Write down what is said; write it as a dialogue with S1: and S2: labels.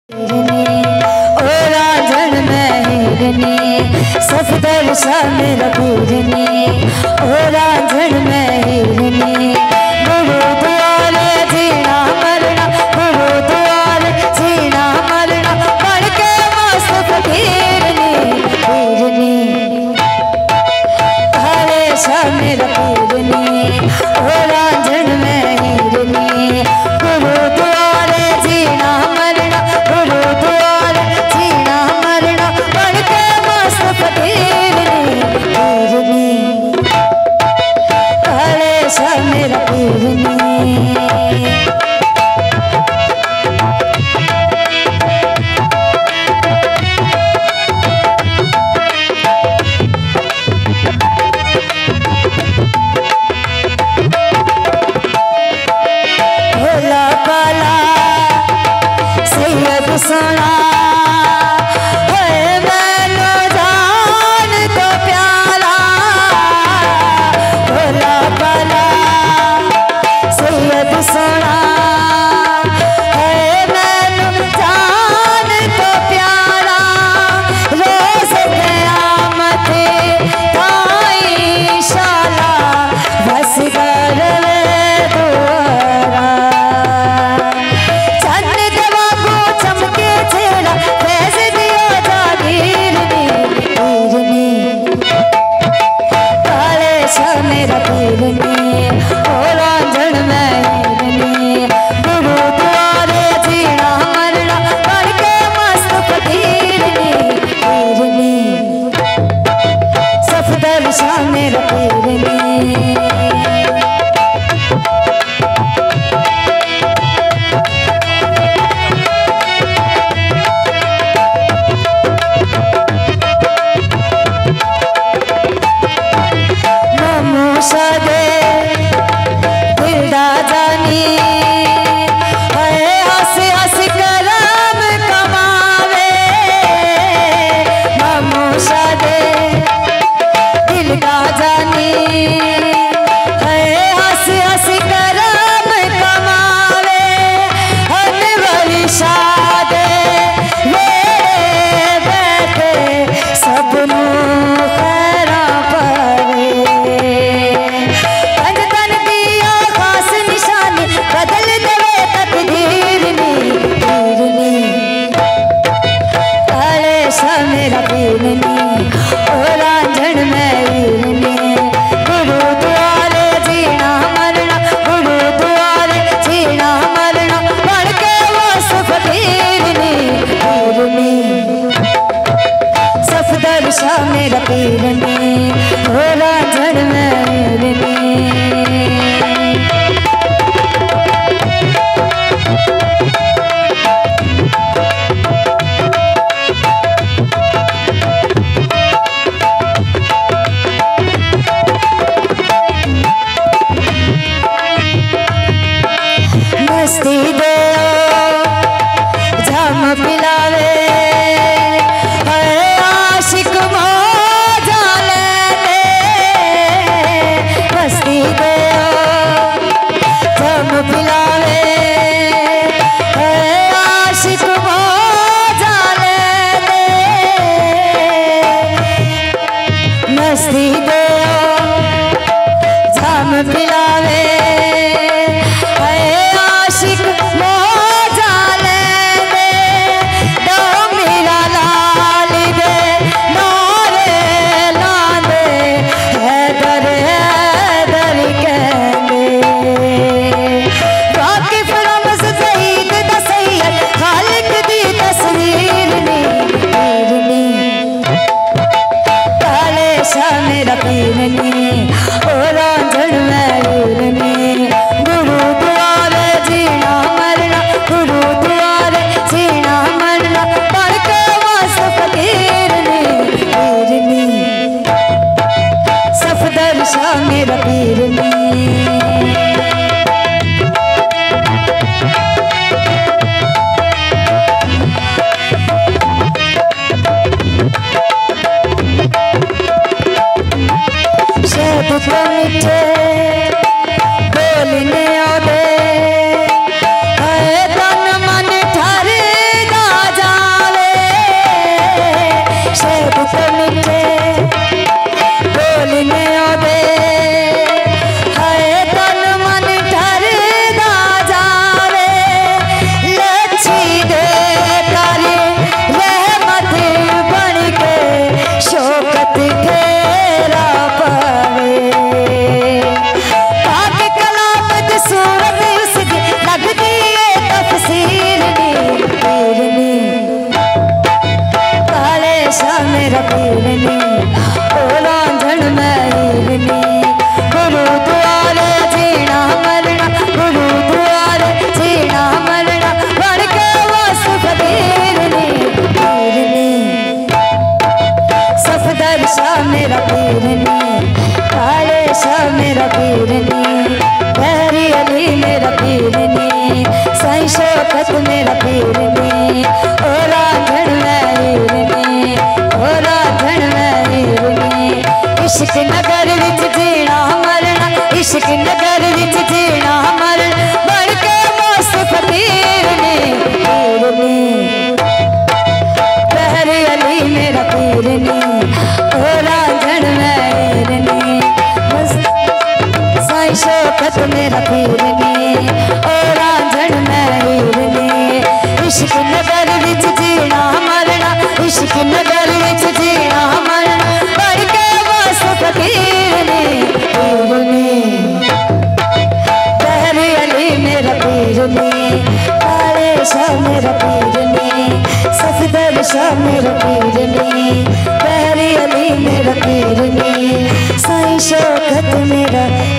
S1: सफदर शाह मेरा पूजनी ओ रांझण में हिरनी गुरु द्वारे जीना मरना गुरु द्वारे जीना मरना पढ़ के मस्त फकीरनी पूजनी हरे शाह मेरा पूजनी ओ रांझण में हिरनी गुरु द्वारे जीना मरना गुरु द्वारे जीना मरना पढ़ के मस्त फकीरनी पूजनी हरे शाह मेरा पूजनी सोना मैनो जान तो प्यारा भोला भला सैयद सोना मैनो जान तो प्यारा रोज क़यामत ताई शाला बस कर मेरा पूजनी ओ रांझण में हिरनी गुरु द्वारे जीना मरना पढ़ के मस्त फकीरनी पूजनी सफदर शाह मेरा पूजनी सदे दिलदा जानी हंस हंस करम कमावे मामू सदे दिलदा जानी हंस हंस करम कमावे अनवर शादे मेरे बैठे सबनू खैरा परे बदल देवे तकदीरनी पूजनी हरे शाह मेरा पूजनी ओ रांझण में हिरनी गुरु द्वारे जीना मरना गुरु द्वारे जीना मरना पढ़ के वो फकीरनी पूजनी सफदर शाह मेरा पूजनी ओ रांझण में हिरनी मस्ती दे जाम पिलावे आशिक मौज मेरा पीर ने, काले शाह मेरा पीर ने, बहरी अली मेरा पीर ने, साईं शौकत मेरा पीर ने, ओ रांझण वीर ने, ओ रांझण वीर ने। इश्क नगर विच जीना मरना, इश्क नगर विच जीना मरना, बड़ के मस्त फकीर ने, पीर ने, बहरी अली मेरा पीर ने, ओ रांझण वीर ने, साईं शौकत मेरा पीर ने, ओ रांझण वीर ने। इश्क नगर विच जीना मरना, इश्क नगर विच जीना मरना, बड़ के मस्त फकीर ने, पीर ने, बहरी अली मेरा पीर ने, काले शाह मेरा पीर ने, सफदर शाह मेरा पीर ने, बहरी अली मेरा पीर ने, साईं शौकत मेरा